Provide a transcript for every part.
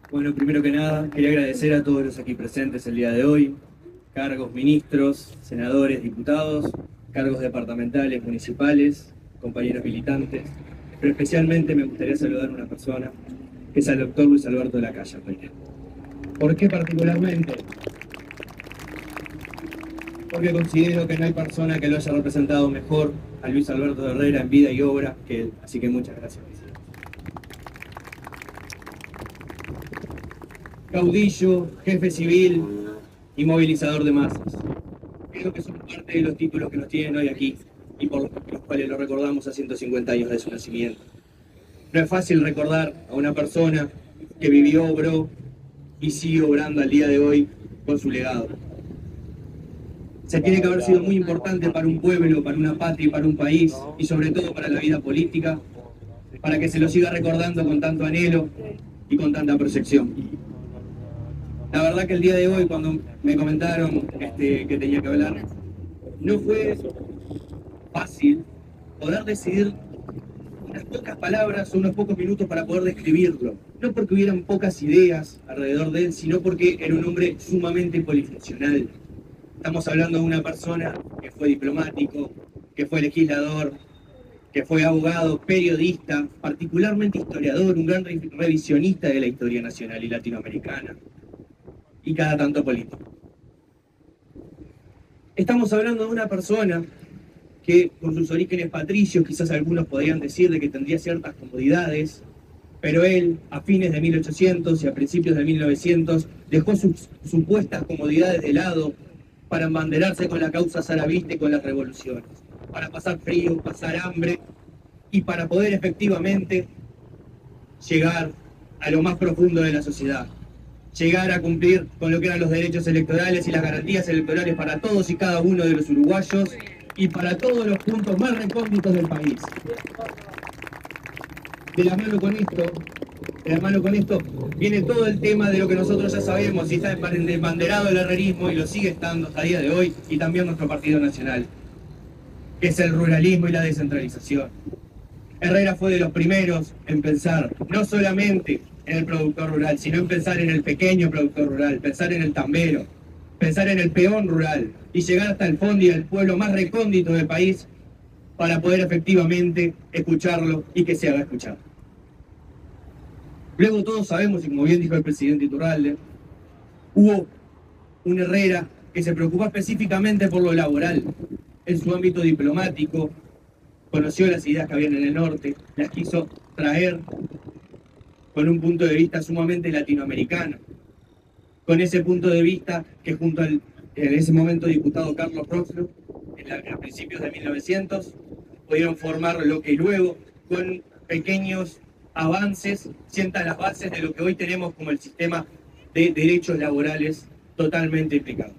Bueno, primero que nada, quería agradecer a todos los aquí presentes el día de hoy, cargos, ministros, senadores, diputados, cargos departamentales, municipales, compañeros militantes, pero especialmente me gustaría saludar a una persona, que es el doctor Luis Alberto de la Calle Herrera. ¿Por qué particularmente? Porque considero que no hay persona que lo haya representado mejor a Luis Alberto de Herrera en vida y obra que él, así que muchas gracias, presidente. Caudillo, jefe civil y movilizador de masas. Creo que son parte de los títulos que nos tienen hoy aquí y por los cuales lo recordamos a 150 años de su nacimiento. No es fácil recordar a una persona que vivió, obró y sigue obrando al día de hoy con su legado. Se tiene que haber sido muy importante para un pueblo, para una patria y para un país, y sobre todo para la vida política, para que se lo siga recordando con tanto anhelo y con tanta proyección. La verdad que el día de hoy, cuando me comentaron que tenía que hablar, no fue fácil poder decidir unas pocas palabras o unos pocos minutos para poder describirlo. No porque hubieran pocas ideas alrededor de él, sino porque era un hombre sumamente polifuncional. Estamos hablando de una persona que fue diplomático, que fue legislador, que fue abogado, periodista, particularmente historiador, un gran revisionista de la historia nacional y latinoamericana, y cada tanto político. Estamos hablando de una persona que con sus orígenes patricios, quizás algunos podrían decir de que tendría ciertas comodidades, pero él, a fines de 1800 y a principios de 1900, dejó sus supuestas comodidades de lado para embanderarse con la causa zarabista y con las revoluciones, para pasar frío, pasar hambre y para poder efectivamente llegar a lo más profundo de la sociedad, llegar a cumplir con lo que eran los derechos electorales y las garantías electorales para todos y cada uno de los uruguayos y para todos los puntos más recónditos del país. De la mano con esto, viene todo el tema de lo que nosotros ya sabemos y está embanderado el herrerismo y lo sigue estando hasta el día de hoy, y también nuestro Partido Nacional, que es el ruralismo y la descentralización. Herrera fue de los primeros en pensar no solamente en el productor rural, sino en pensar en el pequeño productor rural, pensar en el tambero, pensar en el peón rural y llegar hasta el fondo y el pueblo más recóndito del país para poder efectivamente escucharlo y que se haga escuchar. Luego todos sabemos, y como bien dijo el presidente Iturralde, hubo un Herrera que se preocupó específicamente por lo laboral, en su ámbito diplomático, conoció las ideas que habían en el norte, las quiso traer con un punto de vista sumamente latinoamericano, con ese punto de vista que junto al en ese momento diputado Carlos Roxlo, a principios de 1900, pudieron formar lo que luego, con pequeños avances, sientan las bases de lo que hoy tenemos como el sistema de derechos laborales totalmente implicado.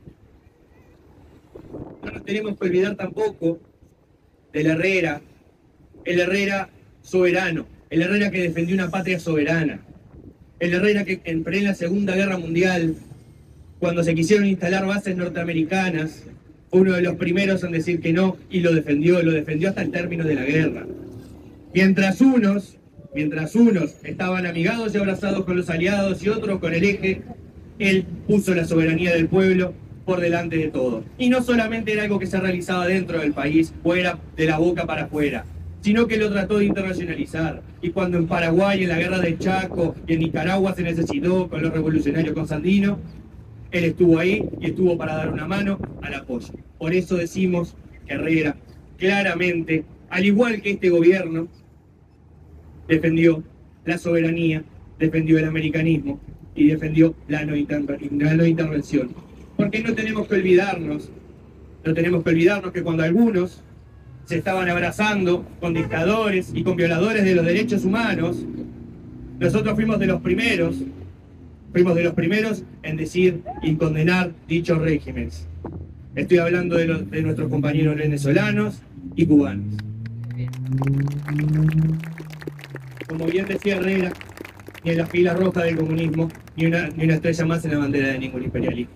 No nos tenemos que olvidar tampoco del Herrera, el Herrera soberano, el Herrera que defendió una patria soberana, el Herrera que en plena Segunda Guerra Mundial, cuando se quisieron instalar bases norteamericanas, fue uno de los primeros en decir que no y lo defendió hasta el término de la guerra. Mientras unos estaban amigados y abrazados con los aliados y otros con el eje, él puso la soberanía del pueblo por delante de todo. Y no solamente era algo que se realizaba dentro del país, fuera de la boca para afuera, sino que lo trató de internacionalizar. Y cuando en Paraguay, en la guerra del Chaco y en Nicaragua se necesitó con los revolucionarios con Sandino, él estuvo ahí y estuvo para dar una mano al apoyo. Por eso decimos que Herrera claramente, al igual que este gobierno, defendió la soberanía, defendió el americanismo y defendió la no intervención. Porque no tenemos que olvidarnos que cuando algunos se estaban abrazando con dictadores y con violadores de los derechos humanos, nosotros fuimos de los primeros en decir y condenar dichos regímenes. Estoy hablando de nuestros compañeros venezolanos y cubanos. Como bien decía Herrera, ni en la fila roja del comunismo, ni una estrella más en la bandera de ningún imperialismo.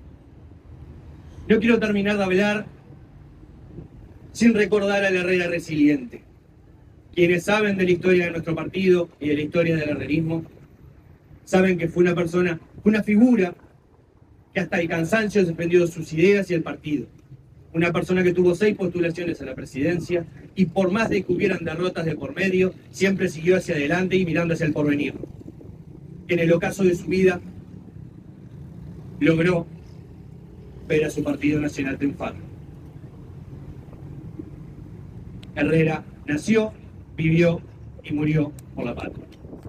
No quiero terminar de hablar sin recordar al Herrera resiliente. Quienes saben de la historia de nuestro partido y de la historia del herrerismo, saben que fue una figura que hasta el cansancio defendió sus ideas y el partido. Una persona que tuvo 6 postulaciones a la presidencia y por más de que hubieran derrotas de por medio, siempre siguió hacia adelante y mirando hacia el porvenir. En el ocaso de su vida, logró ver a su partido nacional triunfar. Herrera nació, vivió y murió por la patria.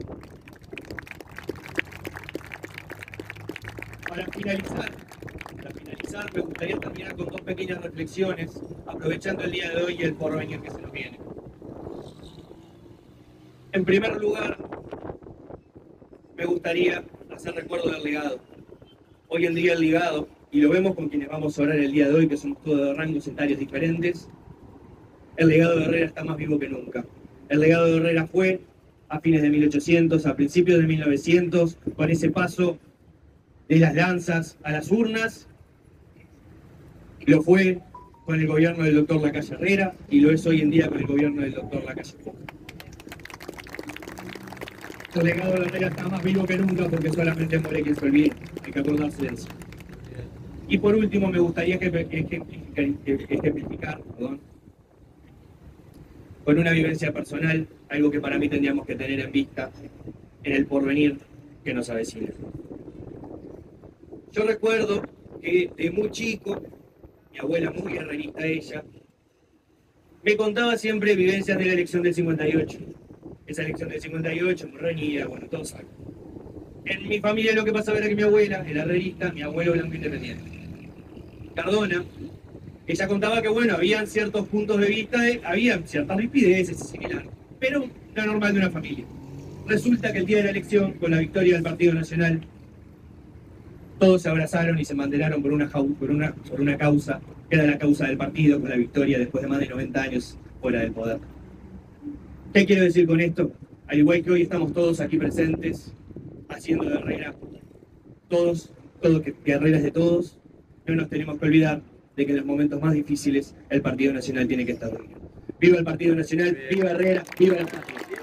Para finalizar, me gustaría terminar con 2 pequeñas reflexiones, aprovechando el día de hoy y el porvenir que se nos viene. En primer lugar, me gustaría hacer recuerdo del legado. Hoy en día el legado, y lo vemos con quienes vamos a orar el día de hoy, que somos todos de rangos etarios diferentes, el legado de Herrera está más vivo que nunca. El legado de Herrera fue a fines de 1800, a principios de 1900, con ese paso de las lanzas a las urnas. Lo fue con el gobierno del doctor Lacalle Herrera y lo es hoy en día con el gobierno del doctor Lacalle Pou. El legado de Herrera está más vivo que nunca porque solamente muere quien se olvide. Hay que acordarse de eso. Y por último me gustaría ejemplificar con una vivencia personal, algo que para mí tendríamos que tener en vista en el porvenir que nos avecina. Yo recuerdo que de muy chico, mi abuela, muy herrerista ella, me contaba siempre vivencias de la elección del 58. Esa elección del 58, muy reñida, bueno, todos saben. En mi familia lo que pasaba era que mi abuela era herrerista, mi abuelo blanco independiente. Cardona, ella contaba que, bueno, habían ciertos puntos de vista, habían ciertas rispideces y similares, pero lo normal de una familia. Resulta que el día de la elección, con la victoria del Partido Nacional, todos se abrazaron y se mandelaron por una causa, que era la causa del partido, con la victoria después de más de 90 años fuera del poder. ¿Qué quiero decir con esto? Al igual que hoy estamos todos aquí presentes, haciendo de Herrera, que Herrera es de todos, no nos tenemos que olvidar de que en los momentos más difíciles el Partido Nacional tiene que estar unido. ¡Viva el Partido Nacional! ¡Viva Herrera! ¡Viva la patria!